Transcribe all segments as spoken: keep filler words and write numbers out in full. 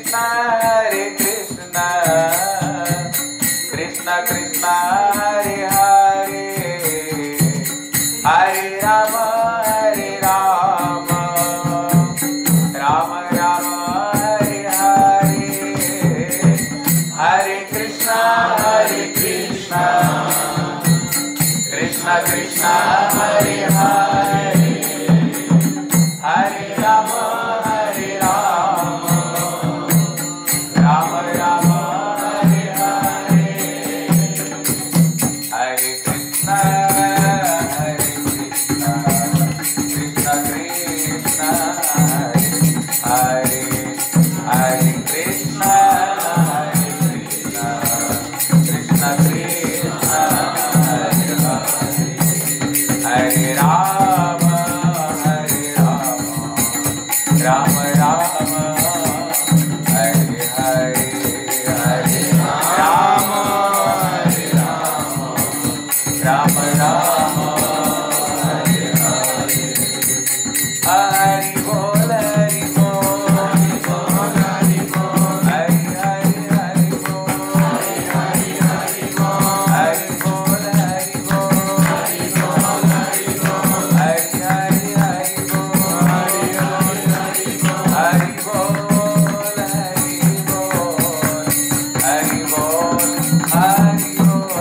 Krishna, Hare Krishna, Krishna Krishna, Hare Hare, Hare Rama, Hare Rama, Rama Rama, Hare Hare, Hare Krishna, Hare Krishna, Krishna Krishna, Hare Hare, Hare Rama, Hare Rama, Rama Rama, Hare Hare, Hare Krishna, Hare Krishna, Krishna Krishna, Hare Hare, Hare Krishna, Hare Krishna, Krishna Krishna, Hare Hare, Hare Rama, Hare Rama, Rama Rama, Hare Hare, Hare Rama, Hare Rama, Rama Rama, Hare Hare, Hari Bol, Hari Bol, Hari Bol, Hari Bol, Hari Hari Hari Bol, Hari Hari Hari Bol, Hari Bol, Hari Bol, Hari Bol, Hari Bol, Hari Hari Hari Bol, Hari Hari Hari Bol, Hari Bol, Hari Bol, Hari Bol, Hari Bol, Hari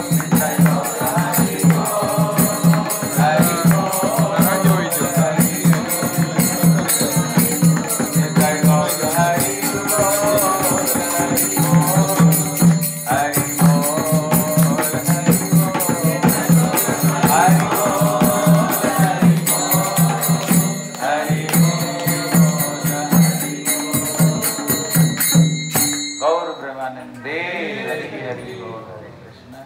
Gaur Brahmanande, Hari Hari Bol, Hare Krishna.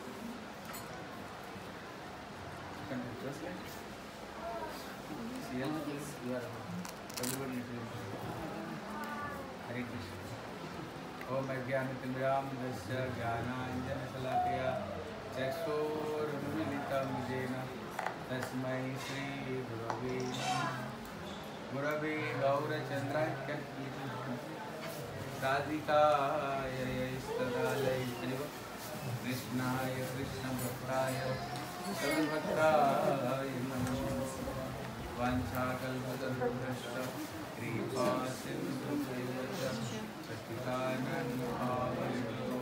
हरे कृष्ण। ओम अज्ञानतिमिराम यस्य ज्ञानाञ्जनशलाकया चक्षुरुन्मीलितं येन तस्मै श्रीगुरवे नमः। गुरवे गौरचन्द्राय राधिकाय स्तदालय कृष्णाय कृष्णभक्ताय सद्भक्ताय नमो वाञ्छाकल्पतरुभ्यश्च कृपा सिन्धुभ्यश्च पतितानां पावनेभ्यो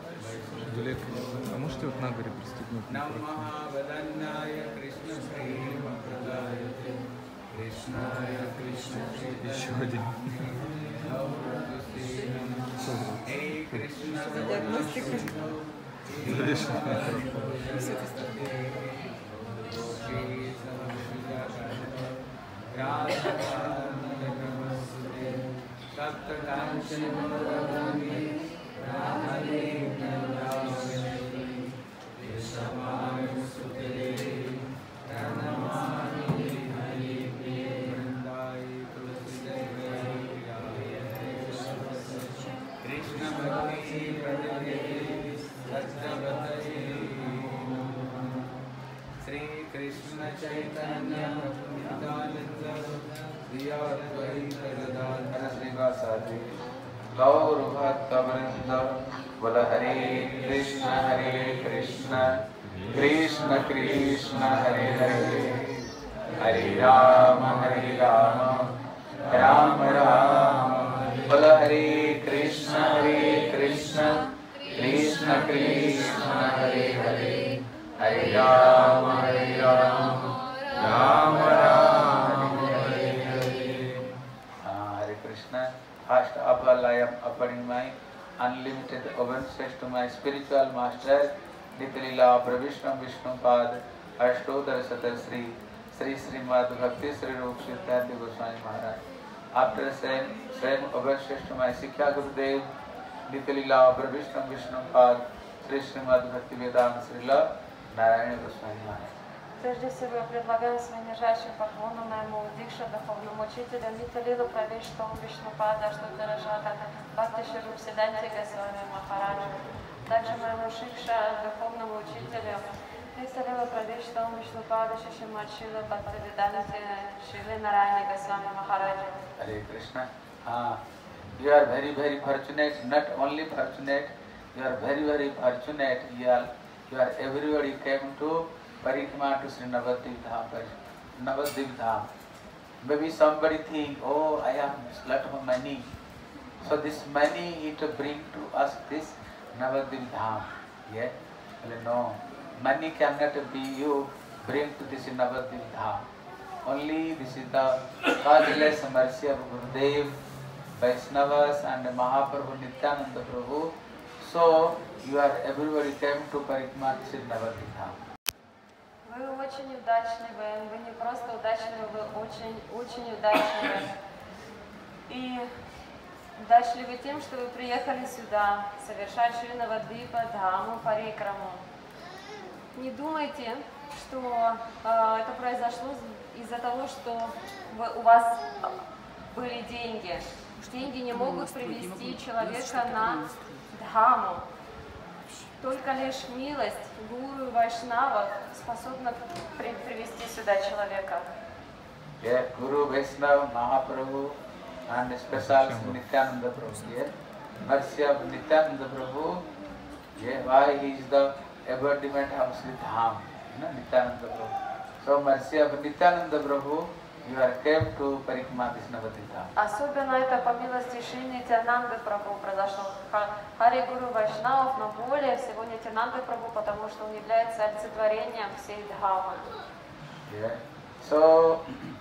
А можете вот на горе пристегнуть? नमः वदन्नाय कृष्णश्रीमप्रदाय कृष्णाय कृष्णचैतन्याय Еще один. हे कृष्ण श्री कृष्ण चैतन्य नित्यानंद श्री अद्वैत गदाधर श्रीवासादि गौर भक्तवृंद बोल हरे कृष्ण हरे कृष्ण कृष्ण कृष्ण हरे हरे हरे राम हरे राम राम राम बोल हरे कृष्ण हरे कृष्ण कृष्ण कृष्ण हरे हरे हरे राम हरे Ram Ram Ram Hare Hare. Hare Krishna. First of all, I am offering my unlimited obeisances to my spiritual master, Nityalila Prabhishna Vishnupad, Ashtodhar Satar Sri, Sri Srimad Bhakti Sri Rup Siddhanta Goswami Maharaj. After saying same obeisances to my Sikhya Gurudev, Nityalila Prabhishna Vishnupad, Sri Srimad Bhakti Vedanta Srila Narayana Goswami Maharaj. Прежде всего, я предлагаю своим нижайшим поклоном моему Дикша, духовному учителю Ниталилу Правиштому Вишнупада, Аштодхара Шата, Бхакти Шри Руп Сиддханте Госвами Махараджу. Также моему Шикша, духовному учителю Ниталилу Правиштому Вишнупада, Шишимад Шила Бхакти Веданте Шили Нарайани Госвами Махараджу. Hare Krishna. हाँ, You are very very fortunate. Not only fortunate, you are very very fortunate. You are, you are everybody came to Parikrama to Sri Navadvip Dham. Navadvip Dham. Maybe somebody think, oh, I have a lot of money. So this money it bring to us this Navadvip Dham. Yeah? Well, no. Money cannot be you bring to this Navadvip Dham. Only this is the causeless mercy of Gurudev, Vaishnavas and Mahaprabhu Nityananda Prabhu. So you are everybody came to Parikrama to Sri Navadvip Dham. Вы очень удачливы, вы не просто удачливы, вы очень, очень удачливы. И удачливы тем, что вы приехали сюда совершать Шри Навадвипа Дхаму Парикраму. Не думайте, что э, это произошло из-за того, что вы, у вас были деньги. Потому что деньги не могут привести человека на Дхаму. Только лишь милость гуру и вайшнавов способна при привести сюда человека. Yeah, Guru, Vaishnava, Mahaprabhu and special Nityananda Prabhu. Yeah, mercy of Nityananda Prabhu. Yeah, why he is the embodiment of Sri Dham, you know, Nityananda Prabhu. So mercy of Nityananda Prabhu, you are came to Parikrama this Navadvip Dham. Особенно это по милости Шри Нитянанды Прабху произошло. Хари Гуру Вайшнавов, но более всего Нитянанды Прабху, потому что он является олицетворением всей Дхамы. Yeah. So,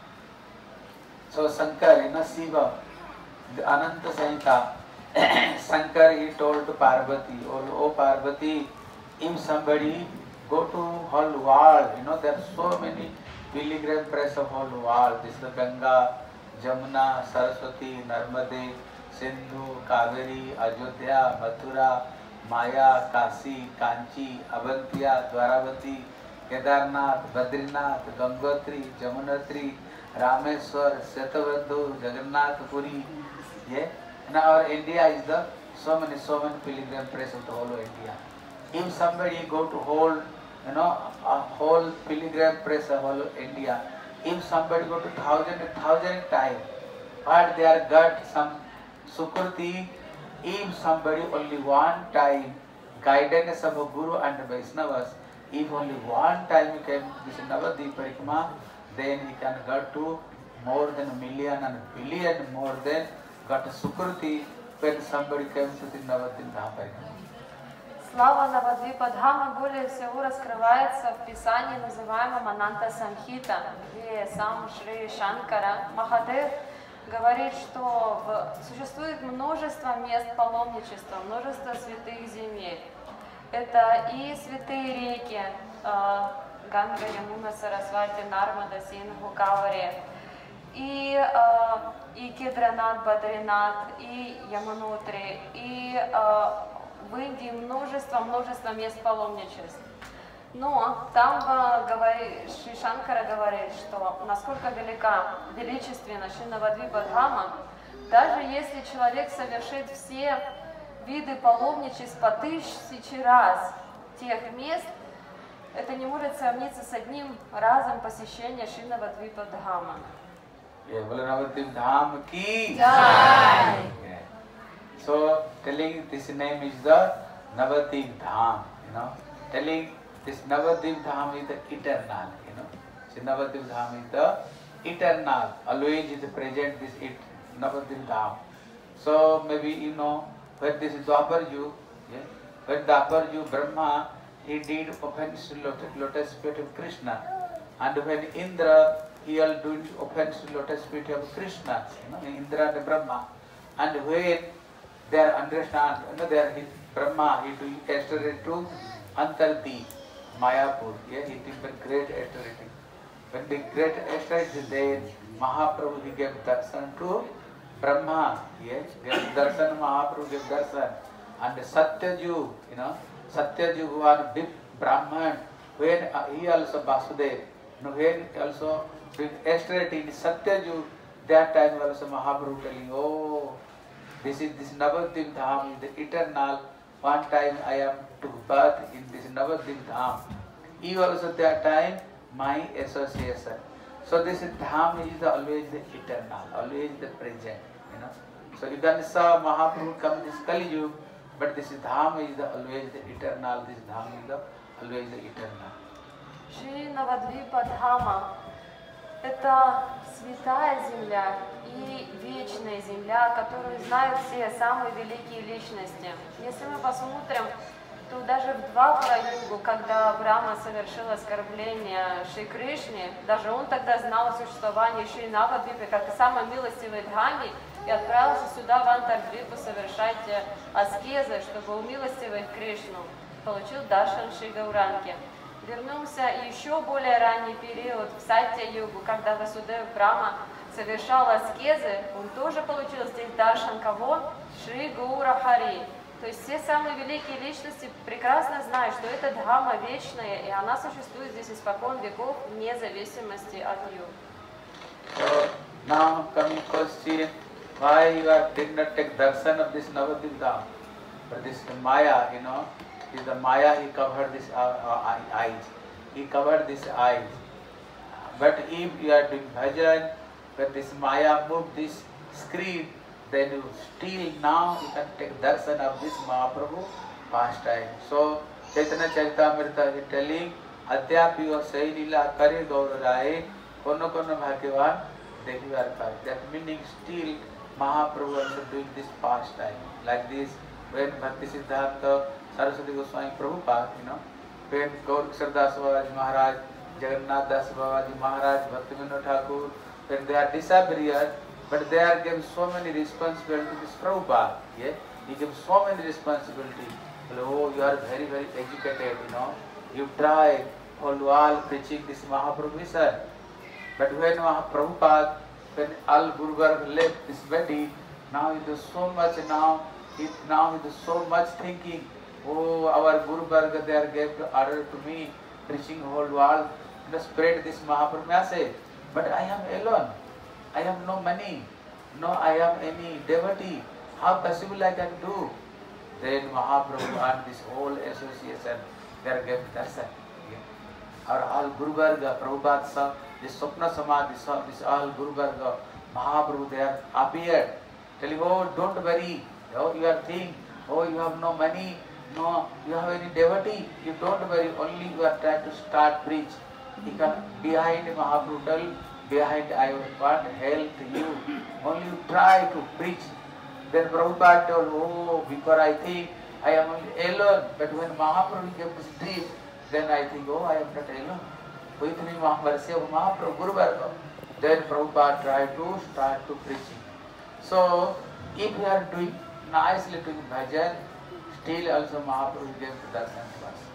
so Shankar, you know, Shiva, the Ananta Samhita, Shankar he told to Parvati, oh, oh Parvati, if somebody go to whole world, you know, there are so many pilgrim press of whole world. This is the Ganga, Jamuna, Saraswati, Narmade, Sindhu, Kaveri, Ayodhya, Mathura, Maya, Kasi, Kanchi, Avantiya, Dwaravati, Kedarnath, Badrinath, Gangotri, Jamunatri, Rameswar, Setavadhu, Jagannath Puri. Yeah? Now our India is the so many, so many pilgrim press of the whole of India. If somebody go to whole, you know, a whole pilgrim press of whole of India, if somebody go to thousand, thousand times, but they are got some sukriti, if somebody only one time guidance of a Guru and Vaishnavas, if only one time you came to this Navadvip Parikrama, then he can get to more than a million and billion more than got a sukriti when somebody came to the Navadvip Parikrama. Слава Навадвипа Дхамы более всего раскрывается в писании, называемом Ананта Самхита, где сам Шри Шанкара Махадев говорит, что в... существует множество мест паломничества, множество святых земель. Это и святые реки э, Ганга, Ямуна, Сарасвати, Нармада, Сингху, Кавари, и, э, и Кедранат, Бадринат, и Яманутри, и э, в Индии множество, множество мест паломничеств. Но там говорит, Шри Шанкара говорит, что насколько велика, величественна Шри Навадвипа Дхама, даже если человек совершит все виды паломничеств по тысячи раз тех мест, это не может сравниться с одним разом посещения Шри Навадвипа Дхама. Navadvip Dham ki Jai. So telling this name is the Navadvip Dham, you know, telling this Navadvip Dham is the eternal, you know. So Navadvip Dham is the eternal, always is present this it, Navadvip Dham. So maybe you know when this Dwapar Yug, yeah, when Dwapar Yug Brahma he did offense to lotus, lotus feet of Krishna, and when Indra he all did offense to lotus feet of Krishna, you know, Indra and Brahma, and when they are understand, you know, they are his Brahma, he do yesterday to Antardi, Mayapur, yeah, he did the great authority. When the great authority is there, Mahaprabhu he gave darshan to Brahma, yes, gave darshan, Mahaprabhu gave darshan, and Satyaju, you know, Satyaju who are big Brahman, when uh, he also Vasudev, you know, when he also did austerity in Satyaju, that time also Mahaprabhu telling, oh, this is this Navadvip Dham, the eternal. One time I am to birth in this Navadvip Dham. You also that time my association. So this Dham is the, always the eternal, always the present. You know, So you can saw Mahaprabhu come this Kali Yuga, but this Dham is the always the eternal. This Dham is the always the eternal. Шри Навадвипа Дхама – это святая земля и вечная земля, которую знают все самые великие личности. Если мы посмотрим, то даже в Двапара-югу, когда Брахма совершил оскорбление Шри Кришне, даже он тогда знал о существовании Шри Навадвипы как самой милостивой Дхами и отправился сюда, в Антардвипу, совершать аскезы, чтобы умилостивить Кришну. Получил даршан Шри Гауранги. Вернулся еще более ранний период в Сатья-югу, когда Васудев Брахма совершал аскезы, он тоже получил здесь даршан кого? Шри Гаура Хари. То есть все самые великие личности прекрасно знают, что это Дхама вечная, и она существует здесь испокон веков, вне зависимости от юг. So now coming question, why you are did not take darshan of this Navadvip Dham? But this Maya, you know, is the Maya, he covered this uh, uh, eyes. He covered this eyes. But if you are doing bhajan, but this Maya moved this screen, then you still now you can take darshan of this Mahaprabhu pastime. So Chaitanya Charitamrita is telling, Adhyapi or Sai Lila Kare Gaura Rai, Kono Kono Bhagavan, Dekhivar Kare. That meaning still Mahaprabhu also doing this pastime. Like this, when Bhakti Siddhanta Saraswati Goswami Prabhupada, you know, when Gauraksar Das Babaji Maharaj, Jagannath Das Babaji Maharaj, Bhaktivinoda Thakur, when they are disappeared, but they are given so many responsibilities to this Prabhupada. Yeah? He gives so many responsibilities. Oh, you are very, very educated, you know. You try whole while preaching this Mahaprabhu mission. But when Prabhupada, when Al Guruvarg left this body, now he does so much now, he, now he does so much thinking. Oh, our Guru Varga, they are gave order to me, preaching whole world, to spread this Mahaprabhu message. But I am alone. I have no money. No, I have any devotee. How possible I can do? Then Mahaprabhu and this whole association, they are gave darshan. Or all Guru Varga, Prabhupada saw, this Swapna Samadhi saw, this all Guru Varga, Mahaprabhu, they are appeared. Telling, oh, don't worry. Oh, you are thinking, oh, you have no money. No, you have any devotee, you don't worry, only you are trying to start preach. He can behind Mahaprabhu, behind I want help you. Only you try to preach. Then Prabhupada told, oh, because I think I am only alone. But when Mahaprabhu gave this dream, then I think, oh, I am not alone. With me Mahaprabhu, Mahaprabhu, Guru Varga. Then Prabhupada tried to start to preaching. So, if we are doing nicely doing bhajan, still also Mahaprabhu gave darshan to us.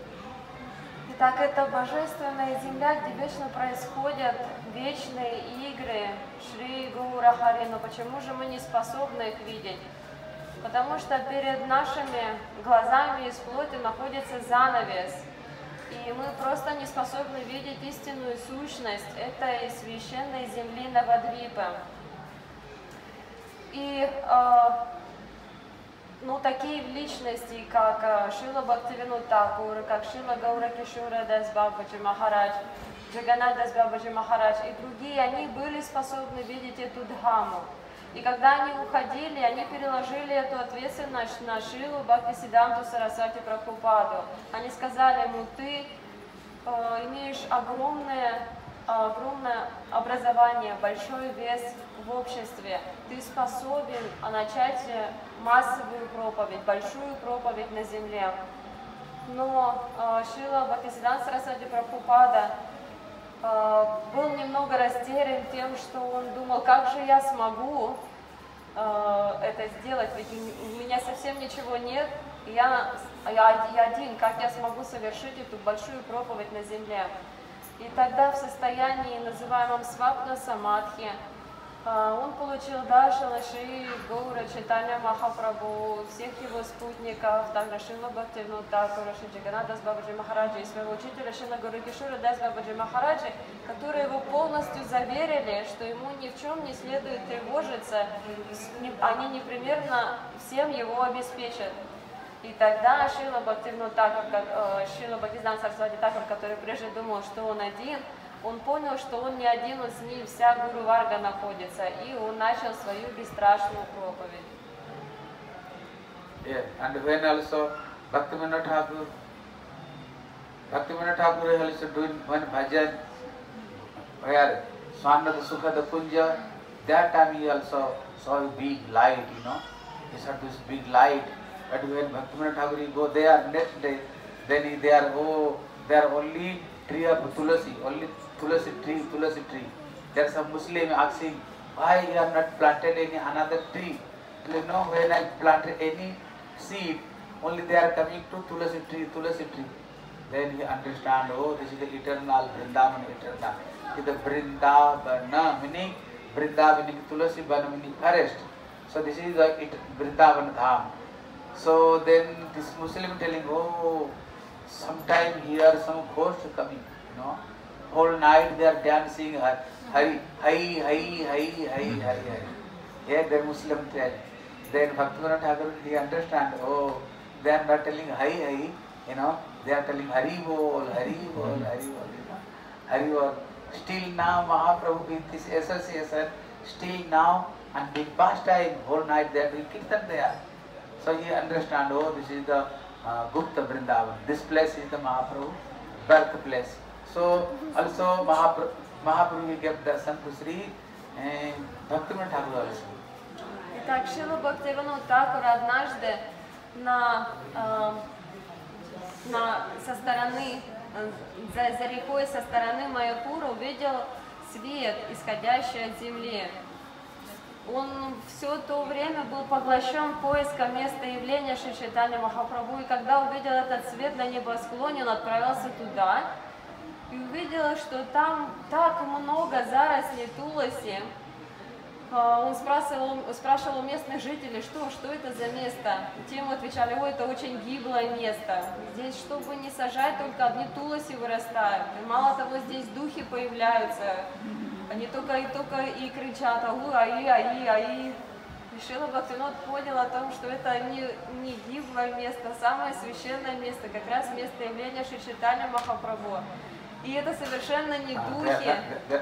Итак, это божественная земля, где вечно происходят вечные игры Шри Гаура Хари. Но почему же мы не способны их видеть? Потому что перед нашими глазами из плоти находится занавес. И мы просто не способны видеть истинную сущность этой священной земли Навадвипы. И э, ну, такие личности, как Шрила Бхактивинода Тхакур, как Шрила Гаура Кишора Дас Бабаджи Махарадж, Джаганнат Дас Бабаджи Махарадж и другие, они были способны видеть эту Дхаму. И когда они уходили, они переложили эту ответственность на Шрилу Бхактисиддханту Сарасвати Прабхупаду. Они сказали ему, ты э, имеешь огромное, огромное образование, большой вес в обществе, ты способен начать массовую проповедь, большую проповедь на земле. Но э, Шрила Бхактисиддханта Сарасвати Прабхупада э, был немного растерян тем, что он думал, как же я смогу э, это сделать, ведь у меня совсем ничего нет, и я, я, я один, как я смогу совершить эту большую проповедь на земле. И тогда в состоянии, называемом Свапна Самадхи, он получил даршана Шри Гаура Чайтанья Махапрабху, всех его спутников, также Шрила Бхактивинода Тхакура, Шри Джаганнат Дас Бабаджи Махараджа и своего учителя Шрила Гаура Кишора Дас Бабаджи Махараджи, которые его полностью заверили, что ему ни в чем не следует тревожиться, они непременно всем его обеспечат. И тогда Шрила Бхактивинода Тхакур, Шрила Бхактисиддханта Сарасвати Тхакур, который прежде думал, что он один, он понял, что он не один, он с ним, вся Гуру Варга находится, и он начал свою бесстрашную проповедь. Yeah, and when also Bhaktivinoda Thakur, Bhaktivinoda Thakur also doing one bhajan where Swanada Sukhada Kunja, that time he also saw a big light, you know, he saw this big light, but when Bhaktivinoda Thakur he go there next day, then he, they are, oh, they are only tree of Tulasi, only Tulasi tree, Tulasi tree. There is a Muslim asking, why you have not planted any another tree? You know, when I planted any seed, only they are coming to Tulasi tree, Tulasi tree. Then he understand, oh, this is the eternal Vrindavan, eternal. It is the Vrindavana, meaning Vrindavan, meaning Tulasi Vana, meaning forest. So this is the it, Vrindavan Dham. So then this Muslim telling, oh, sometime here some ghost coming, you know. Whole night they are dancing, Hari, Hari, Hari, Hari, Hari, Hari, Hari. Yeah, the Muslim tell. Then Bhaktivinoda Thakur, he understand, oh, they are not telling Hari, Hari, you know, they are telling Hari Bol, Hari Bol, Hari Bol, you know, Hari Bol. Still now Mahaprabhu with this association, still now and in past time, whole night they are doing Kirtan there. So he understand, oh, this is the uh, Gupta Vrindavan, this place is the Mahaprabhu birthplace. So also Mahaprabhu, Mahaprabhu will give darshan to Sri and Bhaktivinoda Thakur also. Итак, Шрила Бхактивинода Тхакур однажды на, э, на, со стороны, за, за рекой со стороны Майяпура увидел свет, исходящий от земли. Он все то время был поглощен поиском места явления Шри Чайтанья Махапрабху, и когда увидел этот свет на небосклоне, он отправился туда и увидел, что там так много зарослей туласи. Он спрашивал, спрашивал у местных жителей, что, что это за место. Те ему отвечали, ой, это очень гиблое место. Здесь, чтобы не сажать, только одни туласи вырастают. И мало того, здесь духи появляются. Они только и только и кричат, ау, аи, аи, аи. И Шрила Бхактивинода понял о том, что это не, не гиблое место, а самое священное место, как раз место явления Шри Чайтанья Махапрабху. И это совершенно не духи.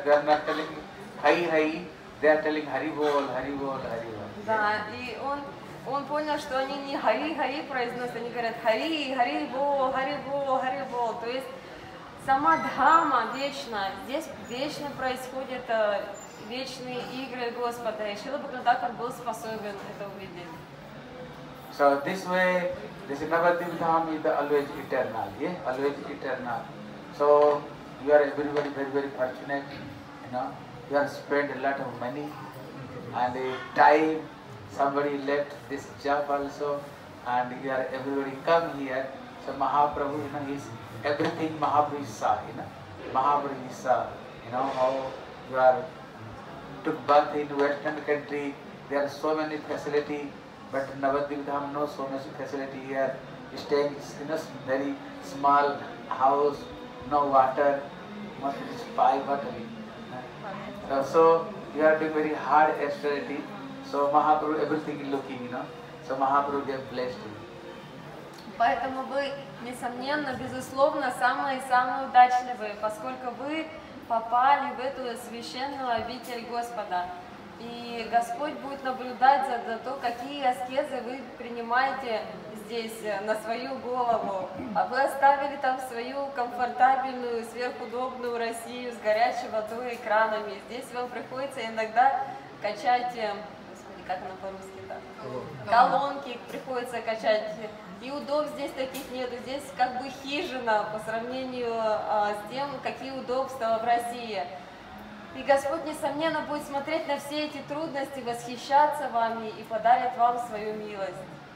They are telling Hari Bol, Hari Bol, Hari Bol. Да, и он, он понял, что они не Хари, Хари произносят, они говорят Хари, Хари Бол, Хари Бол, Хари Бол. То есть сама Дхама вечна, здесь вечно происходят э, вечные игры Господа. И Шрила Бхактивинода Тхакур был способен это увидеть. So this way, this Navadvip Dham is always eternal, yeah, always eternal. So you are everybody very very fortunate, you know. You have spent a lot of money and a time. Somebody left this job also, and you are everybody come here. So Mahaprabhu, you know, is everything Mahaprabhu saw, you know. Mahaprabhu saw, you know, how you are took birth in Western country. There are so many facility, but Navadvip Dham no so much facility here. Staying in a very small house, no water, must be five water. Uh, so you are doing very hard austerity. So Mahaprabhu everything is looking, you know. So Mahaprabhu gave blessed you. Поэтому вы, несомненно, безусловно, самые-самые удачливые, поскольку вы попали в эту священную обитель Господа. И Господь будет наблюдать за, за то, какие аскезы вы принимаете здесь на свою голову. А вы оставили там свою комфортабельную, сверхудобную Россию с горячей водой и кранами. Здесь вам приходится иногда качать, господи, как она по-русски-то? Колонки приходится качать. И удобств здесь таких нету. Здесь как бы хижина по сравнению а, с тем, какие удобства в России. И Господь, несомненно, будет смотреть на все эти трудности, восхищаться вами и подарит вам свою милость.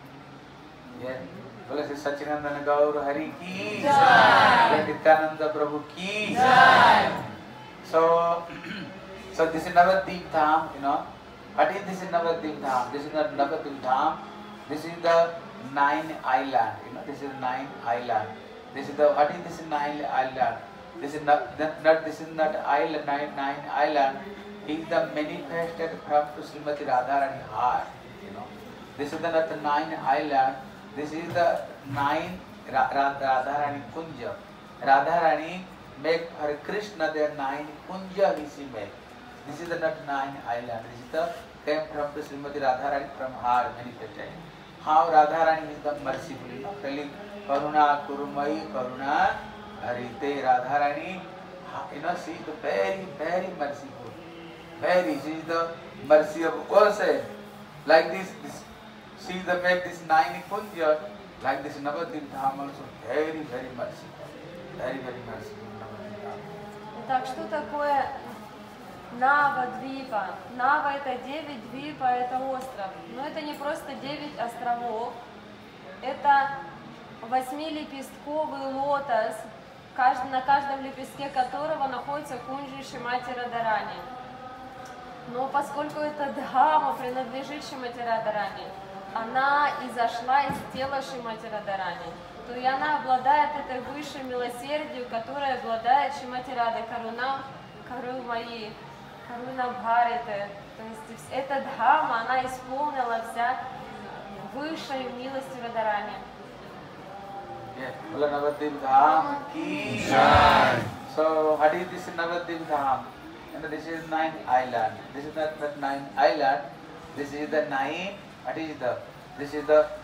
बोले श्री सच्चिदानंद गौर हरि की जय, नित्यानंद प्रभु की जय. So, so this is Navadvip Dham, you know. What is this is Navadvip Dham? This is not Navadvip Dham. This is the nine island, you know. This is nine island. This is the what is this nine island? This is not, not this is not island nine nine island. He is the manifested from to Srimati Radharani heart, you know. This is the not the nine island. This is the nine Radharani Kunja. Radharani make Hare Krishna their nine kunja rishi make. This is the not nine island. This is the came from the Srimati Radharani from her manifestation. How Radharani is the merciful, you know, telling Karuna Kurumai Karuna Harite Radharani, you know, she is the very, very merciful. Very, she is the mercy of all saints. Like this, this she is the make this nine kunja, like this Navadvip Dham also very, very merciful. Very, very merciful. Так, что такое Нава-двипа? Нава — это девять, двипа — это остров. Но это не просто девять островов. Это восьмилепестковый лотос, на каждом лепестке которого находится кунджи Шримати Радхарани. Но поскольку эта дхама принадлежит Шримати Радхарани, она изошла из тела Шримати Радхарани, то и она обладает этой высшей милосердием, которая обладает Шримати Радха Каруна, Карумаи, Каруна Бхарите. То есть эта дхама, она исполнила вся высшей милостью Радхарани. Navadvip Dham ki jai. So, what is this Navadvip Dham? And this is nine island. This is not that nine island. This is the nine. What is the? This is the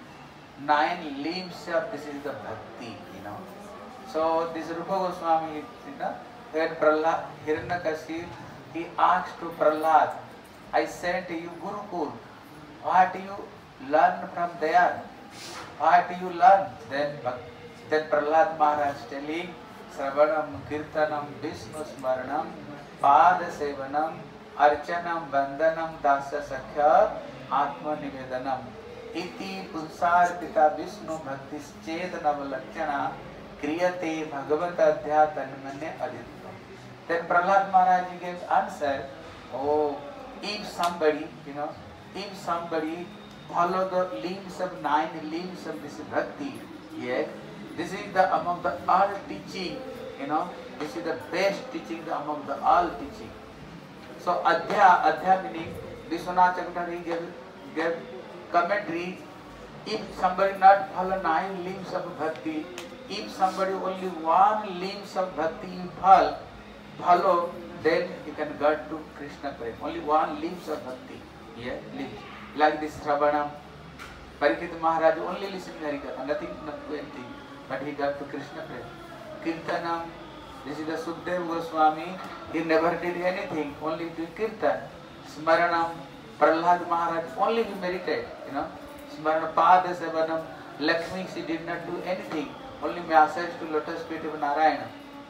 nine limbs of. This is the bhakti. You know. So this Rupa Goswami, you know, when Prahlad Hiranyakashipu, he asked to Prahlad, I sent you Gurukul. What do you learn from there? What do you learn? Then, then Prahlad Maharaj telling, Sravanam, Kirtanam, Vishnu Smaranam, Pada Sevanam, Archanam, Vandanam, Dasa Sakhya, Atma Nivedanam. Iti Punsar Pita Vishnu Bhaktis Chetanava Lakshana, Kriyate Bhagavata Adhyatanmane Aditvam. Then Prahlad Maharaj gave answer, oh, if somebody, you know, if somebody follow the limbs of nine limbs of this bhakti, yes, this is the among the all teaching, you know, this is the best teaching the among the all teaching. So Adhya, Adhya meaning Vishwanath Chakravarti gave, gave commentary, if somebody not follow nine limbs of bhakti, if somebody only one limbs of bhakti you follow, follow, then you can get to Krishna Prem. Only one limbs of bhakti, yeah, limbs. Like this Ravanam, Parikshit Maharaj only listened to Harikatha, nothing, not anything, but he got to Krishna Prem. Kirtanam, this is the Sukdev Goswami, he never did anything, only did Kirtan. Smaranam, Prahlad Maharaj, only he meditated, you know. Smarana Pada Sevanam, Lakshmi, she did not do anything, only massage to lotus feet of Narayana.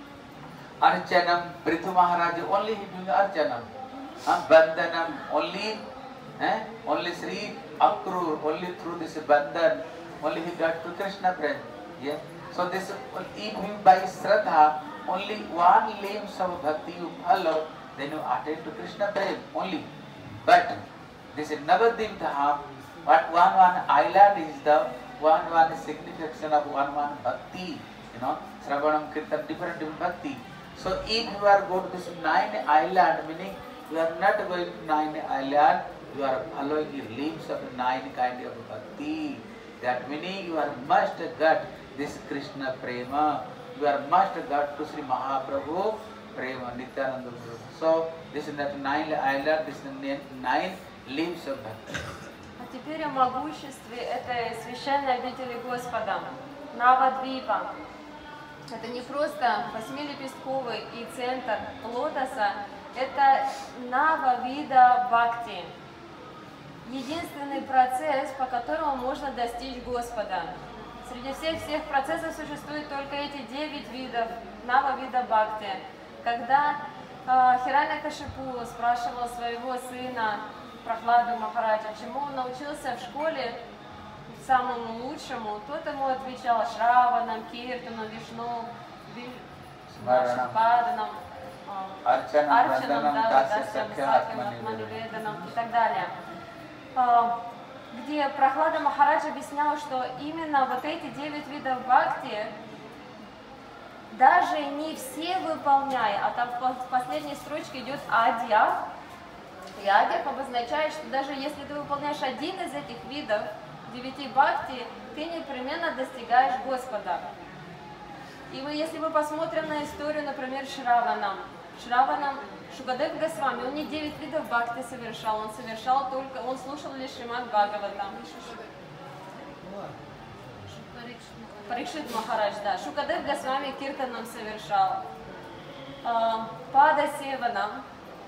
Archanam, Prithu Maharaj, only he doing Archanam. Bandhanam, only Eh? Only Sri Akrur, only through this bandhan, only he got to Krishna Prem. Yeah? So this, even by Shraddha, only one limbs of bhakti you follow, then you attain to Krishna Prem only. But this is Navadvip Dham, what one one island is the one one signification of one one bhakti, you know, Sravanam, Kirtan, different different bhakti. So if you are going to this nine island, meaning you are not going to nine island, you are following the limbs of nine kind of bhakti. That meaning you are must get this Krishna Prema. You are must get to Sri Mahaprabhu Prema, Nityananda Guru. So this is that nine island, this is nine limbs of bhakti. А теперь о могуществе этой священной обители Господа, Нава-двипа. Это не просто восьмилепестковый и центр лотоса, это Нава вида бхакти. Единственный процесс, по которому можно достичь Господа. Среди всех всех процессов существует только эти девять видов, Нава вида бхакти. Когда э, Хираньякашипу спрашивал своего сына Прахладу Махараджа, чему он научился в школе самому лучшему, тот ему отвечал Шраванам, Киртанам, Вишну, Паданам, Арчанам, Дасям, Сакям, Атманиведанам и так далее. Где Прахлада Махарадж объяснял, что именно вот эти девять видов бхакти, даже не все выполняя, а там в последней строчке идет адья, и адья обозначает, что даже если ты выполняешь один из этих видов девяти бхакти, ты непременно достигаешь Господа. И мы, если мы посмотрим на историю, например, Шраванам, Шраванам, Шукадев Госвами, он не девять видов бхакти совершал, он совершал только, он слушал лишь Шримад Бхагаватам. Парикшит Махарадж, да. Шукадев Госвами киртаном совершал. Пада Севанам,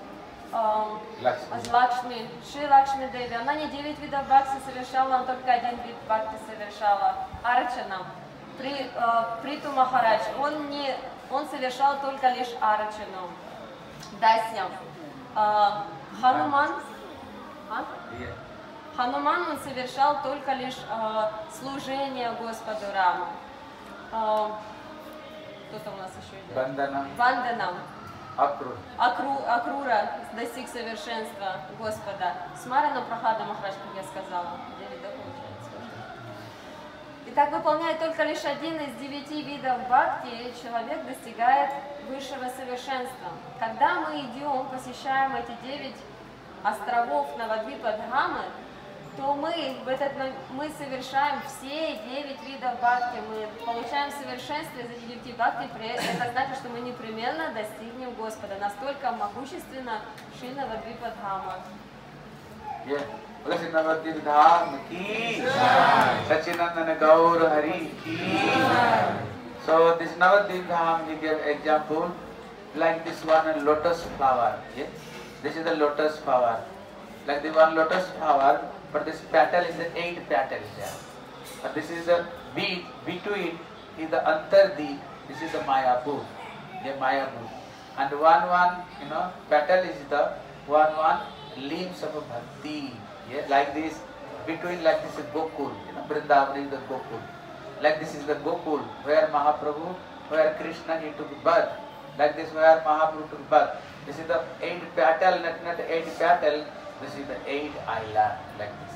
Лакшми, Шри Лакшми Деви, она не девять видов бхакти совершала, она только один вид бхакти совершала. Арчанам, При, Приту Махарадж, он, не, он совершал только лишь арчану. Дасьям, Хануман, а? Хануман он совершал только лишь э, служение Господу Раму. Э, Кто-то у нас еще идет? Ванданам. Ванданам. Акрур. Акру, Акрура достиг совершенства Господа. Смарана Прохлада Махарадж, как я сказала. девять, да, получается? И так выполняет только лишь один из девяти видов бхакти, и человек достигает высшего совершенства. Когда мы идем, посещаем эти девять островов Навадвипа-Дхамы, то мы, в этот, мы совершаем все девять видов бхакти, мы получаем совершенство из этих девяти бхакти, это значит, что мы непременно достигнем Господа. Настолько могущественно Шри Навадвипа-Дхама. Yeah. Blessed Navadvip-Dham ki Sachinandana Gaur Hari ki. So this Navadvip-Dham, you give example like this one lotus flower. Yeah? This is the lotus flower. Like the one lotus flower, but this petal is the eight petals there. But this is the bead, between is the Antardeep, this is the Mayapur. Yeah, Mayapur. And one one, you know, petal is the one one leaves of a bhakti. Yeah, like this, between like this is Gokul, you know, Vrindavan is the Gokul. Like this is the Gokul, where Mahaprabhu, where Krishna he took birth. Like this, where Mahaprabhu took birth. This is the eight petal, not, not eight petal, this is the eight island, like this.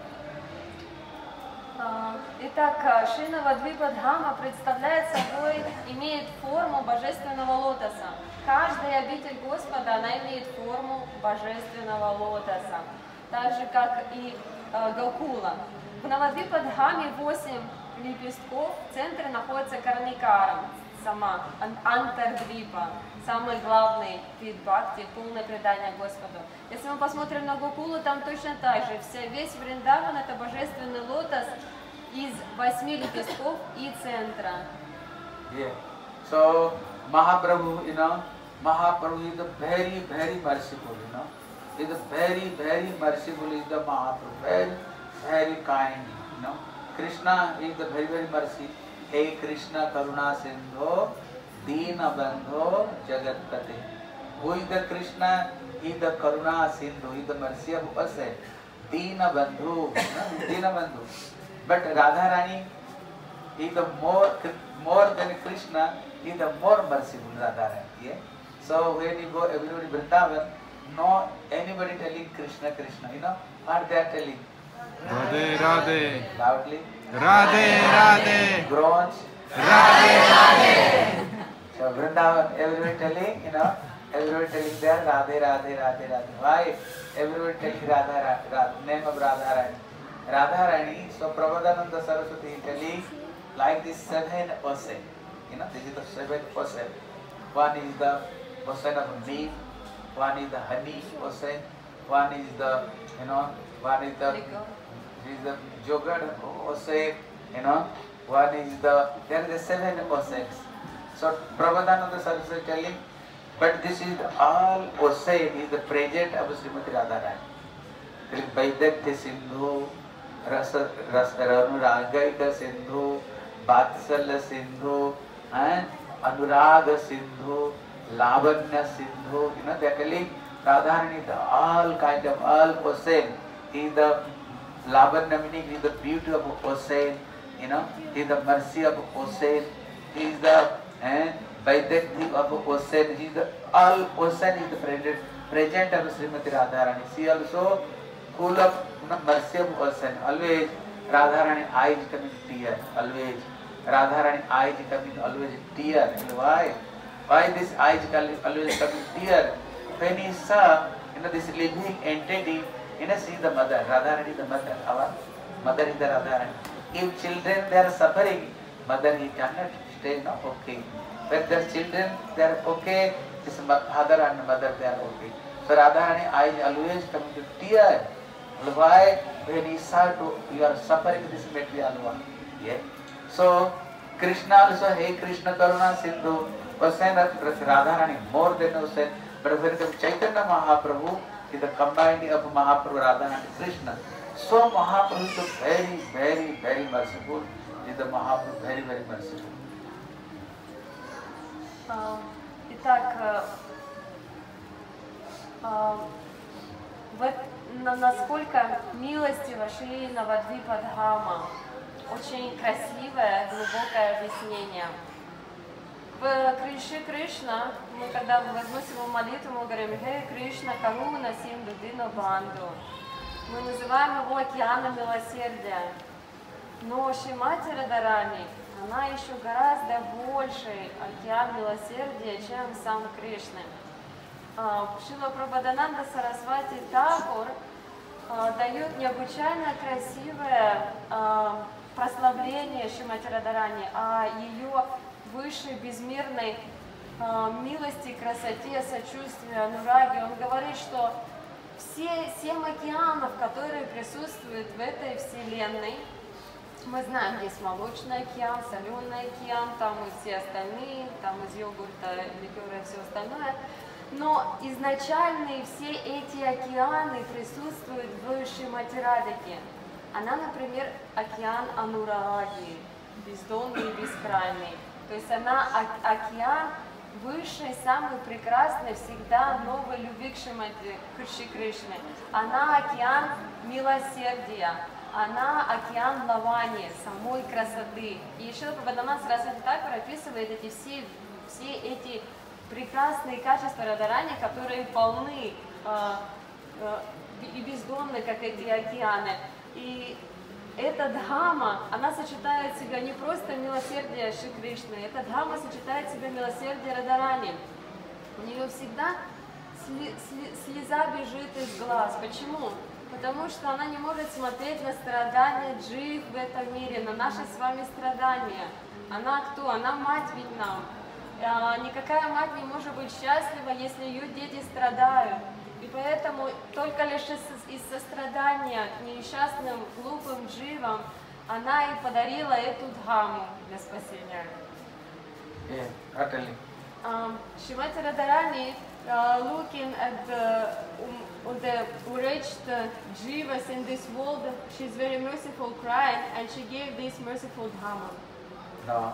Итак, Шри Навадвипа-Дхама представляет собой, имеет форму божественного лотоса. Каждая обитель Господа, она имеет форму божественного лотоса. Так же, как и э, Гокула. В Навадвипа-Дхаме восемь лепестков, в центре находится Карникара, сама, Антардвипа, самый главный вид бхакти, полное предание Господу. Если мы посмотрим на Гокулу, там точно так же. Вся, весь Вриндаван это божественный лотос из восьми лепестков и центра. Yeah. So Mahaprabhu, you know, Mahaprabhu is the very, very merciful, you know. Is the very, very merciful is the Mahaprabhu, very, very kind, you know. Krishna is the very, very mercy. Hey Krishna Karuna Sindho Deena Bandho Jagatpate. Who is the Krishna? He is the Karuna Sindhu, he is the mercy of us. Deena Bandhu, Deena Bandhu. But Radharani is the more, more than Krishna, he is the more merciful Radharani. Yeah? So when you go everybody Vrindavan, no anybody telling Krishna, Krishna, you know, what they are telling? Radhe Radhe. Loudly. Radhe Radhe. Groans. Radhe Radhe. So Vrindavan, everybody telling, you know, everybody telling there Radhe Radhe Radhe Radhe. Why? Everybody telling Radha Radha, name of Radharani. Radharani, so Prabodhananda Saraswati telling like this seven ocean. You know, this is the seven ocean. One is the ocean of milk, one is the honey ocean, one is the, you know, one is the, this is the yogurt ocean, you know, one is the, there are the seven oceans. So Prabodhananda Saraswati telling, but this is all ocean is the present of Srimati Radharani. Vaidakya Sindhu, Rasa Ranuragaika Sindhu, Vatsalya Sindhu, and Anuraga Sindhu, Lavanya Sindhu. You know, they are telling Radharani is the all kind of all ocean. He is the Lavanya meaning he is the beauty of ocean. You know, he is the mercy of ocean. He is the eh, Vaidakya of ocean. He is the all ocean is the present present of Srimati Radharani. She also full of mercy of ocean. Always Radharani eyes coming tear. Always Radharani eyes coming always tear. And why? Why this eyes always coming tear? When he saw, you know, this living entity, you know, see the mother. Radharani is the mother. Our mother is the Radharani. If children they are suffering, mother he cannot stay, no, okay. When their children, they are okay. This father and mother, they are okay. So Radharani eyes always coming to tear. Why? When he saw to you are suffering this material one. Yeah. So Krishna also, hey Krishna Karuna Sindhu, was saying that Radharani more than was said. But when it comes Chaitanya Mahaprabhu, is the combining of Mahaprabhu, Radha and Krishna. So Mahaprabhu is very, very, very merciful. Is the Mahaprabhu very, very merciful. Uh, итак, uh, uh, вот на, насколько милостива Шри Навадвипа Дхама. Очень красивое, глубокое объяснение. В Криши Кришна, мы когда возносим ему молитву, мы говорим «Хей Кришна, Каруна, Синду, Дину, Банду». Мы называем его океаном милосердия. Но Шримати Радхарани, она еще гораздо больший океан милосердия, чем сам Кришна. Шрила Прабхадананда Сарасвати Такур дает необычайно красивое прославление Шримати Радхарани, о ее высшей безмерной милости, красоте, сочувствии, анураге. Он говорит, что все семь океанов, которые присутствуют в этой вселенной, мы знаем, есть молочный океан, соленый океан, там и все остальные, там из йогурта, ликера и все остальное. Но изначальные все эти океаны присутствуют в Шримати Радхике. Она, например, океан Анураги, бездонный и бескрайний. То есть она океан высшей, самый прекрасный, всегда новой любви к Шримати Кришне. Она океан милосердия. Она океан лавани, самой красоты. И Шрила Прабхадананда Сарасвати Такур описывает эти все, все эти прекрасные качества Радхарани, которые полны э, э, и бездонны, как эти океаны. И эта дхама, она сочетает в себя не просто милосердие Шри Кришны, эта дхама сочетает в себя милосердие Радхарани. У нее всегда сли, сли, слеза бежит из глаз. Почему? Потому что она не может смотреть на страдания джив в этом мире, на наши с вами страдания. Она кто? Она мать ведь нам. А, никакая мать не может быть счастлива, если ее дети страдают. И поэтому только лишь из, из сострадания к несчастным, глупым дживам она и подарила эту дхаму для спасения. Шримати Радхарани, Uh, looking at the, um, the wretched uh, jivas in this world, she's very merciful, crying, and she gave this merciful dhamma. No,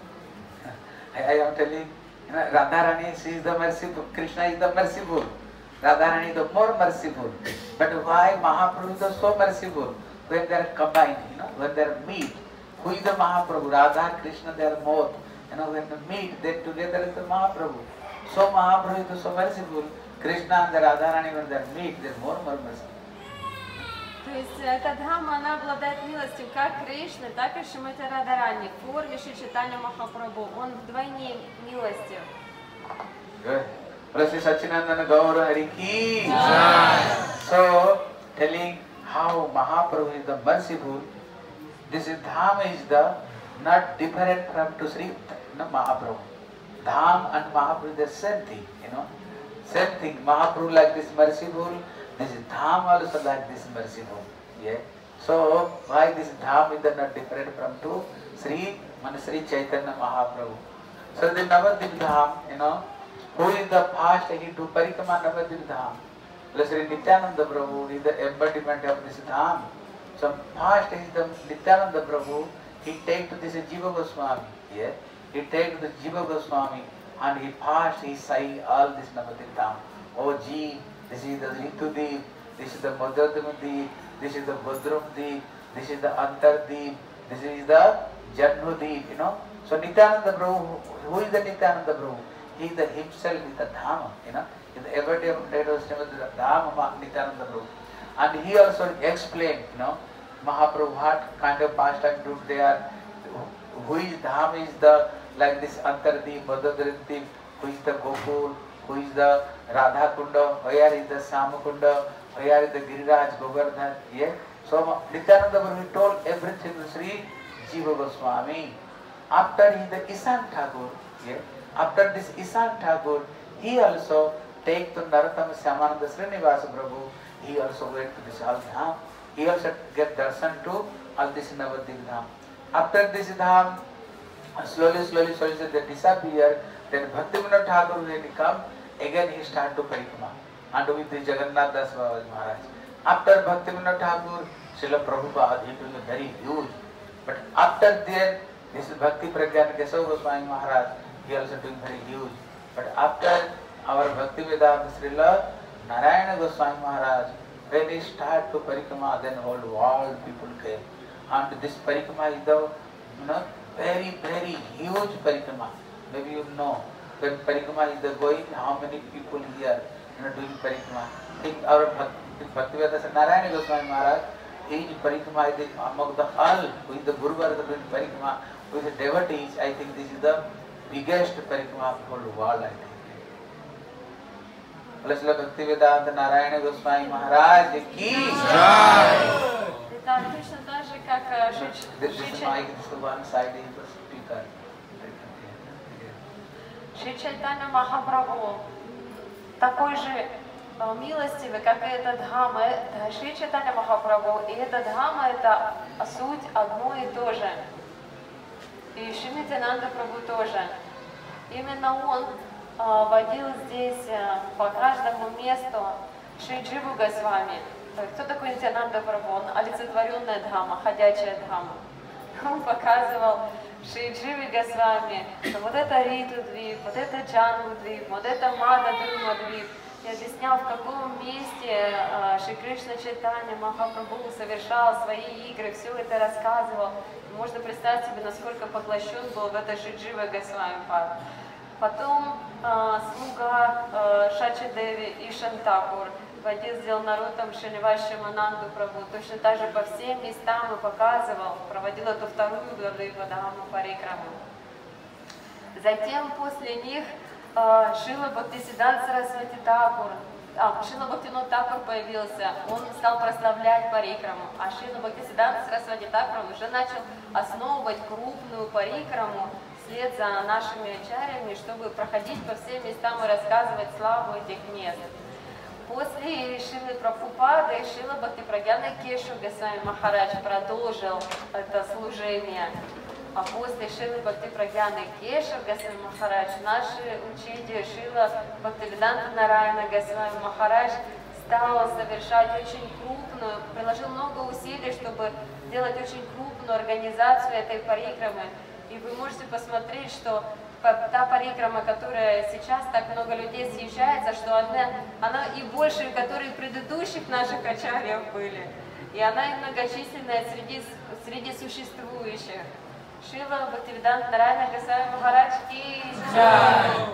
I, I am telling, you know, Radharani, she is the merciful, Krishna is the merciful, Radharani is the more merciful. But why Mahaprabhu is so merciful? When they are combined, you know, when they are meet, who is the Mahaprabhu? Radha, Krishna, they are both. You know, when they meet, they together is the Mahaprabhu. So Mahaprabhu is so merciful. Krishna and the Radharani, when they meet, they are more more merciful. То есть эта дхамма, она обладает милостью как Кришны, так и Шримати Радхарани. В форме Шри Чайтанья Махапрабху. Он вдвойне милостью. Good. Prasthi Sachinandana Gaura Hari Ki. So, telling how Mahaprabhu is the merciful, this is Dham is the not different from to Sri no, Mahaprabhu. Dham and Mahaprabhu, the same thing, you know. Same thing. Mahaprabhu like this merciful, this is Dham also like this merciful. Yeah. So why this Dham is not different from to Sri Manasri Chaitanya Mahaprabhu. So the Navadvip Dham, you know, who is the past he do Parikama Navadvip Dham. So Sri Nityananda Prabhu is the embodiment of this Dham. So past is the Nityananda Prabhu, he take to this Jiva Goswami. Yeah. He take the Jiva Goswami and he passed, he say all this Navadvip Dham. Oh Ji, this is the Ritudeep, this is the Madhyadeep, this is the Bhadramdeep, this is the Antardeep, this is the Jannudeep, you know. So Nityananda Prabhu, who is the Nityananda Prabhu? He is the himself is the Dhama, you know. In the everyday of the Dhama Nityananda Prabhu. And he also explained, you know, Mahaprabhu what kind of pastime do they are, who is Dham is the like this Antardeep, Madhyadeep, who is the Gokul, who is the Radha Kunda, where is the Samakunda, where is the Giriraj Govardhan, yeah. So Nityananda Prabhu told everything to Sri Jiva Goswami. after he the Isan Thakur, yeah, after this Isan Thakur, he also take to Narottam Syamananda Srinivasa Prabhu, he also went to this Al Dham, he also get darshan to all this Navadvip Dham. After this Dham, slowly, slowly, slowly, they disappear. Then Bhaktivinoda Thakur, when he come, again he start to Parikrama, and with the Jagannath Das Maharaj. After Bhaktivinoda Thakur, Srila Prabhupada, it was very huge. But after that, this is Bhakti Pragyan Kesava Goswami Maharaj, he also doing very huge. But after our Bhakti Vedanta Srila Narayana Goswami Maharaj, when he start to Parikrama, then whole world people came. And this Parikrama is the, you know, very, very huge Parikrama. Maybe you know, when Parikrama is the going, how many people here, you know, doing Parikrama. Think our Bhakti, Bhakti Vedanta Narayana Goswami Maharaj, each Parikrama is among the all, with the Guru Varga doing Parikrama, with the devotees, I think this is the biggest Parikrama of the whole world, I think. Srila Bhakti Vedanta Narayana Goswami Maharaj ki Jai. Да, точно так же, как This is Mike, this is one side, he was speaker. Шри Чайтанья Махапрабху такой же милостивый, как и эта Дхама. Шри Чайтанья Махапрабху и эта Дхама — это суть одно и то же. И Шри Нитьянанда Прабху тоже. Именно он водил здесь по каждому месту Шри Дживу Госвами. Кто такой Нитьянанда Прабху? Он олицетворенная Дхама, ходячая Дхама. Он показывал Шри Дживе Госвами, что вот это Риту Двип, вот это Джангу Двип, вот это Мада Друма Двип. И объяснял, в каком месте Шри Кришна Чайтанья Махапрабху совершал свои игры, все это рассказывал. Можно представить себе, насколько поглощен был в это Шри Джива Госвами Пад. Потом э, слуга э, Шачи Деви Ишан Такур водил, сделал народом Шривашимананду Прабху, точно так же по всем местам и показывал, проводил эту вторую Гавдивадхаму Парикраму. Затем после них э, Шрила Бхактисиданта Сарасвати Такур, а, Шрила Бхактивинода Такур появился, он стал прославлять Парикраму, а Шрила Бхактисиданта Сарасвати Такур уже начал основывать крупную Парикраму вслед за нашими ачарьями, чтобы проходить по всем местам и рассказывать славу этих мест. После Шрилы Прабхупады Шрила Бхактипрагьяна Кешава Госвами Махарадж продолжил это служение. А после Шрилы Бхактипрагьяны Кешава Госвами Махарадж наши учитель Шрила Бхактивиданта Нараяна Госвами Махарадж стал совершать очень крупную, приложил много усилий, чтобы сделать очень крупную организацию этой парикрамы. И вы можете посмотреть, что та парикрама, которая сейчас так много людей съезжается, что она, она и больше, которые предыдущих наших ачарьев были. И она и многочисленная среди, среди существующих. Шрила Бхактивиданта Нараяна Госвами Махарадж ки Джай.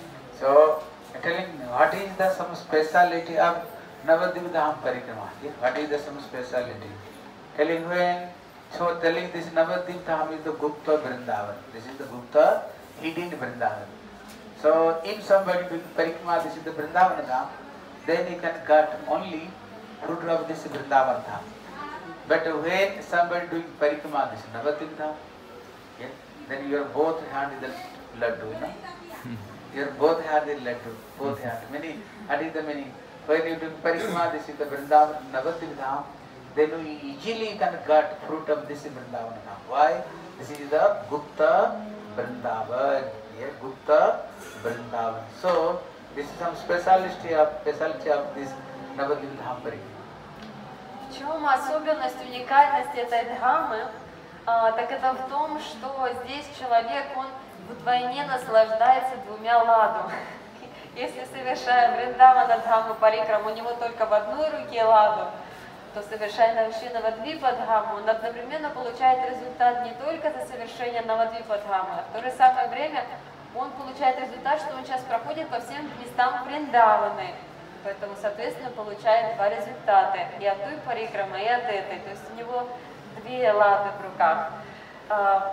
So, telling what is the some speciality of Navadvip Dham Parikrama? What is the some speciality? Telling when, so telling this Navadvip Dham is the Gupta Vrindavan. This is the Gupta hidden Vrindavan. So, if somebody doing Parikrama, this is the Vrindavan Dham, then he can get only fruit of this Vrindavan Dham. But when somebody doing Parikrama, this is Navadvip Dham, yeah, then your both hand is the laddu, you know? Your both hand is laddu, both hand. Meaning, that is the meaning. When you do Parikrama, this is the Vrindavan, Navadvip Dham, then you easily can get fruit of this Vrindavan Dham. Why? This is the Gupta Vrindavan. Yeah, Gupta Vrindavan. So, this is some speciality of, speciality of this Navadvip Dham Parikrama. В чем особенность, уникальность этой дхамы? А, так это в том, что здесь человек, он вдвойне наслаждается двумя ладу. Если совершая Вриндавана Дхаму Парикраму, у него только в одной руке ладу, то совершая Навадвипа Дхаму, он одновременно получает результат не только за совершение Навадвипа Дхамы, а в то же самое время он получает результат, что он сейчас проходит по всем местам Вриндаваны. Поэтому, соответственно, получает два результата, и от той парикрамы, и от этой. То есть у него две лады в руках. Uh,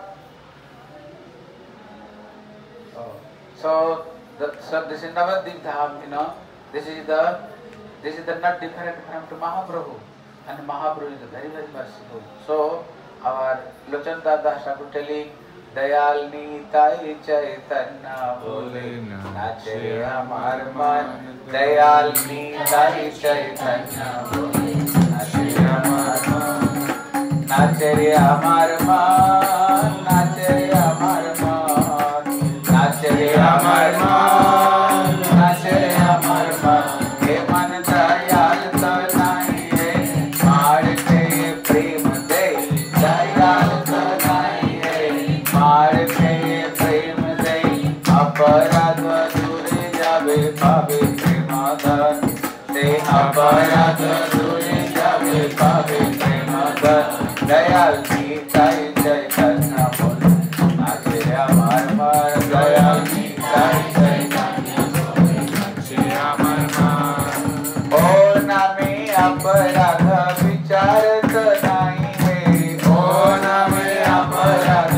so, the, so this is Navadvip Dham, you know, this is the, this is the not different from Mahaprabhu, and Mahaprabhu is very, very merciful. So, our Lochan Dada Thakur telling, Dayal Nitai चैतन्य बोले नाचे रे हमार मन। दयाल नीताई चैतन्य बोले नाचे रे हमार मन। नाचे रे हमार मन, नाचे रे हमार मन, नाचे रे हमार मन, नाचे रे हमार मन। हे मन दयाल तो नहीं रे, मार के प्रेम दे। दयाल तो नहीं रे, मार के प्रेम दे। अपराध दूर जावे पावे प्रेम धन से। अपराध दूर जावे पावे प्रेम धन। दयाल नीताई चैतन्य बोले नाचे रे हमार मन। दयाल नीताई चैतन्य बोले नाचे रे हमार मन। ओ नामे अपराध विचारत नहीं है। ओ नामे अपराध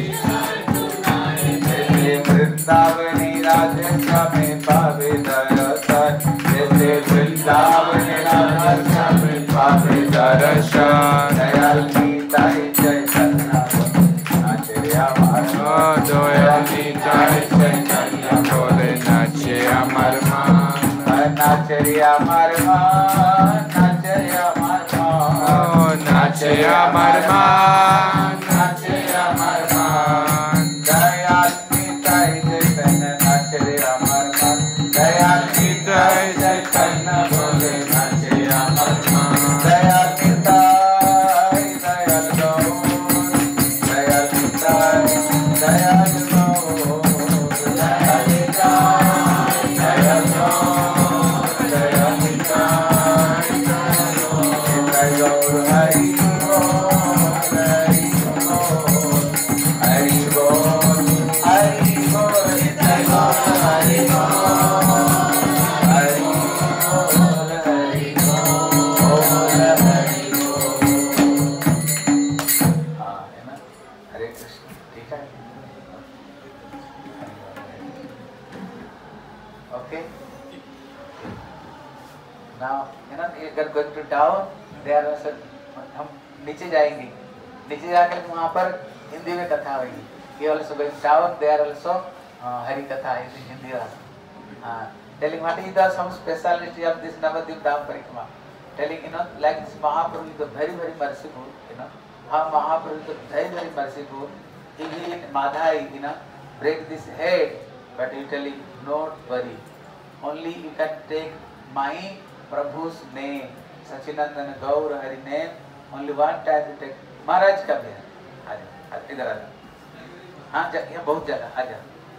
जैसे वृंदावनी राधा में पावे दर्शन। जैसे वृंदावनी राधा में पावे दर्शन। दयाल नीताई चैतन्य बोले नाचे रे हमार मन। दयाल नीताई चैतन्य बोले नाचे हमार मन। नाचे रे हमार मन, नाचे रे हमार मन, नाचे हमार मन, नाचे हमार मन। दयाल नीताई चैतन्य नाचे रे हमार मन। दयाल नीताई चैतन्य बोले नाचे हमार मन। दयाल नीताई दयाल गौर, दयाल नीताई दयाल गौर, दयाल नीताई दयाल गौर, दयाल नीताई दयाल गौर। हरि बोल, हरि बोल, हरि बोल, हरि बोल, जय बोल हरि बोल, हरि बोल, हरि बोल, हरि बोल। हाँ है ना, हरे कृष्ण, ठीक है। Okay. Now, you know, if you are going to down, there are some, हम नीचे जाएंगे, नीचे जाकर वहाँ पर हिंदी में कथा होगी। He also going down, there also uh, Hari कथा है हिंदी भाषा। हाँ, telling what is the some speciality of this Navadvip Dham Parikrama. Telling, you know, like this Mahaprabhu is very very merciful, you know. How Mahaprabhu is very very merciful. He will Madhai, you know, break this head, but he telling, not worry. Only you can take my Prabhu's name, Sachinandan Gaur Hari name. Only one time you take Maharaj का भी है, आजा, इधर आजा, हाँ जा, यहाँ बहुत जगह, आजा.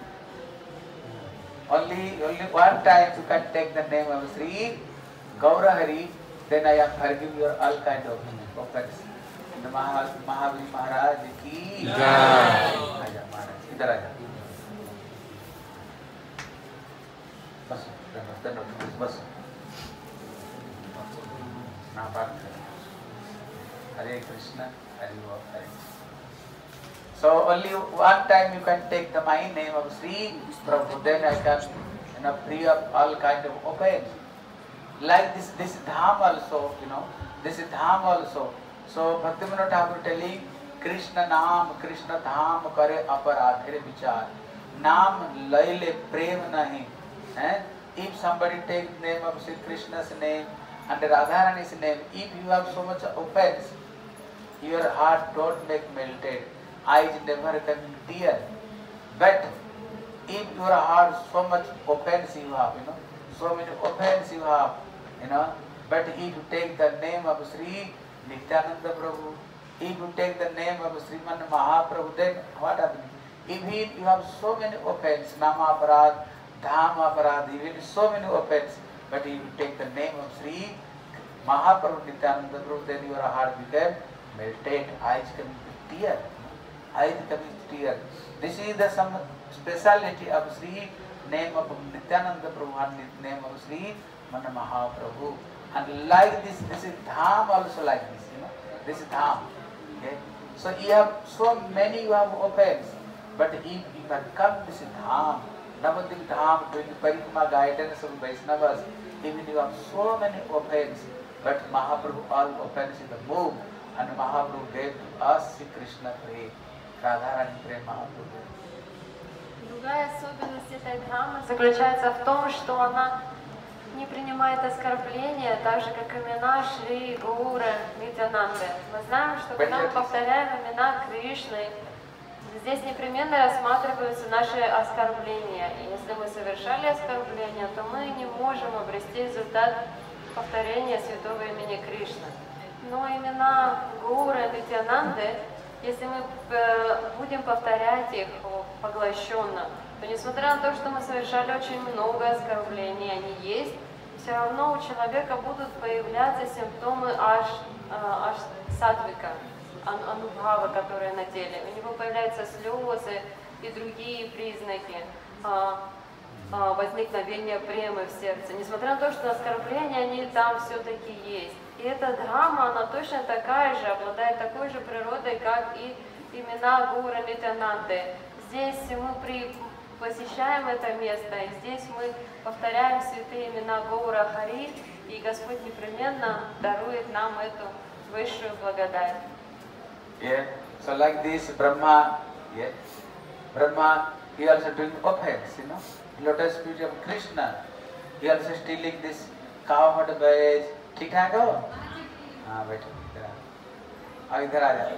Only only one time you can take the name of Sri Gaur Hari, then I am forgive your all kind of offense. Maha Mahavir Maharaj की जय. आजा महाराज, इधर आजा. बस, बस, बस. ना बात करें. Hare Krishna, Hare Bola, Hare. So only one time you can take the my name of Sri Prabhu, then I can, you know, free up all kind of offense. Like this, this dham also, you know, this dham also. So Bhaktivinoda Thakur telling, Krishna naam, Krishna dham kare aparadhir vichar. Naam laile prem nahi. Eh? If somebody takes name of Sri Krishna's name and Radharani's name, if you have so much offense, your heart don't make melted, eyes never come tear. But if your heart so much offense you have, you know, so many offense you have, you know, but if you take the name of Sri Nityananda Prabhu, if you take the name of Sriman Mahaprabhu, then what happens? Even you have so many offense, Nama Aparad, Dham Aparad, even so many offense, but if you take the name of Sri Mahaprabhu Nityananda Prabhu, then your heart became melted, eyes coming to tear, eyes coming to tear. This is the some speciality of Sri name of Nityananda Prabhu and name of Sri Mana Mahaprabhu. And like this, this is Dham also like this, you know, this is Dham. Okay? So you have so many you have offense, but if you can come this is Dham, Navadvip Dham, doing Parikrama guidance of Vaishnavas, even you have so many offense, but Mahaprabhu all offense is the move, and Mahaprabhu gave to us Sri Krishna Prem. Radha Rani Prema Amrut. Другая особенность этой дхаммы заключается в том, что она не принимает оскорбления, так же как имена Шри, Гаура, Нитянанды. Мы знаем, что когда мы повторяем имена Кришны, здесь непременно рассматриваются наши оскорбления. И если мы совершали оскорбления, то мы не можем обрести результат повторения святого имени Кришны. Но имена Гаура, Нитянанды, если мы будем повторять их поглощенно, то несмотря на то, что мы совершали очень много оскорблений, они есть, все равно у человека будут появляться симптомы аж, аж сатвика, анубхава, которые на теле. У него появляются слезы и другие признаки возникновения премы в сердце. Несмотря на то, что оскорбления, они там все-таки есть. И эта дхамма, она точно такая же, обладает такой же природой, как и имена Гаура Нитянанды. Здесь мы при, посещаем это место, и здесь мы повторяем святые имена Гаура Хари, и Господь непременно дарует нам эту высшую благодать. Yeah. So like this, Brahma, yeah, Brahma, he also doing offense, you know, lotus feet of Krishna. He also stealing this cow herd by. ठीक ठाक हो? हाँ बैठो इधर आ, अब इधर आ जाओ।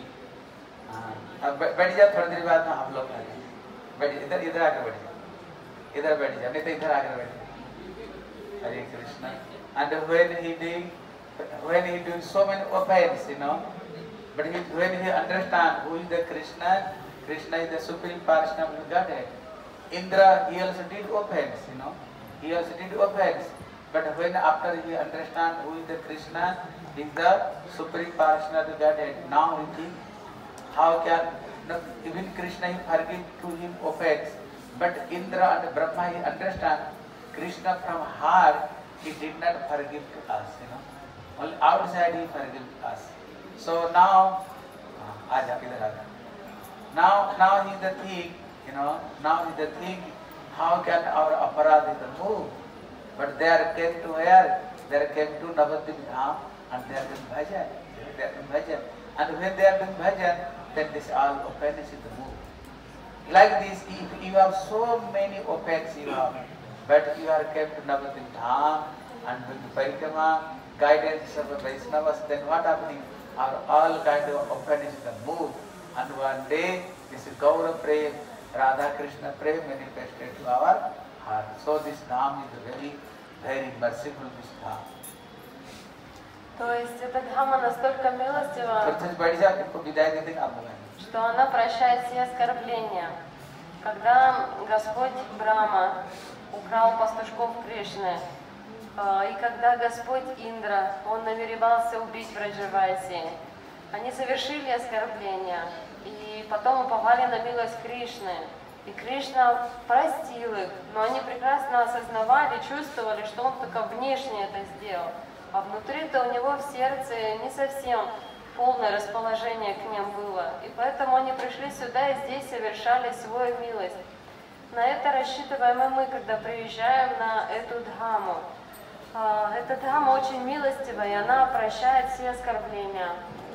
हाँ अब बैठ जाओ, थोड़ी देर बाद में हम लोग आ जाएंगे। बैठ इधर इधर आकर बैठ जाओ, इधर बैठ जाओ, नहीं तो इधर आकर बैठ जाओ। हरे Krishna. And when he doing, when he doing so many offense, you know, but he, when he understand who is the Krishna, Krishna is the supreme personality of Godhead. Indra, he also did offense, you know, he also did offense. But when after he understand who is the Krishna, is the supreme personality of Godhead, now he think how can no, even Krishna he forgive to him offense, but Indra and Brahma he understand Krishna from heart he did not forgive to us, you know. Only outside he forgive us. So now, aja idhar aja. Now now he the thing, you know. Now he the thing. How can our aparadhita move? But they are came to where? They came to Navadvip Dham and they are doing bhajan. They are doing bhajan. And when they are doing bhajan, then this all offense is the move. Like this, if you have so many offenses you have, but you are came to Navadvip Dham and doing parikrama, guidance of the Vaishnavas, then what happening? Our all kind of offense is the move. And one day, this Gaura Prem, Radha Krishna Prem manifested to our heart. So this Dham is very, very merciful, this Dham. То есть эта дхамма настолько милостива, что она прощает все оскорбления. Когда Господь Брахма украл пастушков Кришны, и когда Господь Индра, он намеревался убить Браджаваси, они совершили оскорбления и потом уповали на милость Кришны. И Кришна простил их, но они прекрасно осознавали, чувствовали, что он только внешне это сделал. А внутри-то у него в сердце не совсем полное расположение к ним было. И поэтому они пришли сюда и здесь совершали свою милость. На это рассчитываем и мы, когда приезжаем на эту дхамму. Эта дхамма очень милостивая, и она прощает все оскорбления.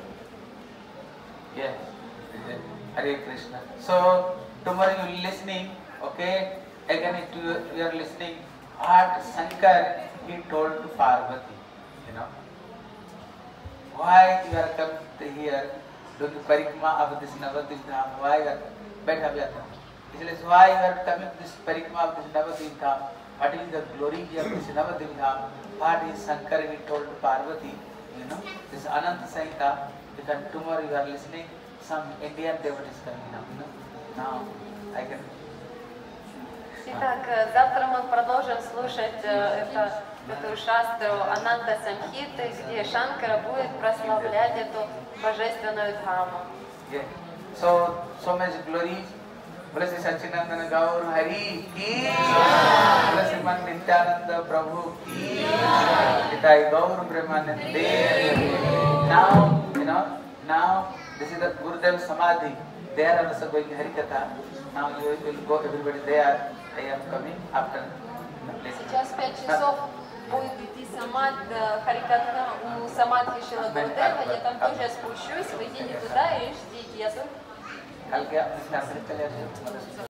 Yes. Hare Krishna. So, tomorrow you are listening, okay? Again, you are listening what Shankar he told to Parvati, you know. Why you are come here to the parikrama of this Navadvip Dham? Why you are बैठा बैठा? इसलिए why you are coming to this parikrama of this Navadvip Dham? What is the glory of this Navadvip Dham? What is Shankar he told to Parvati? You know, this Ananta Samhita. Because tomorrow you are listening, some Indian devotees coming now, you know. Now I can. Итак, завтра мы продолжим слушать это, эту шастру Ананта Самхиты, где Шанкара будет прославлять эту божественную дхамму. Yeah. So, so much glory. Bless Sachinandana Gaur Hari ki. Bless Man Nityananda Prabhu ki. Nitai Gaur Brahmanande. Now, you know, now this is the Gurudev Samadhi. They are also going Harikatha. Now you will go, everybody there. I am coming after. Сейчас пять часов будет идти самад Харикатха у Самадхи Шрила Гурудева. Я там тоже спущусь. Вы идите туда и ждите. Я कल के अपने घर से चले आते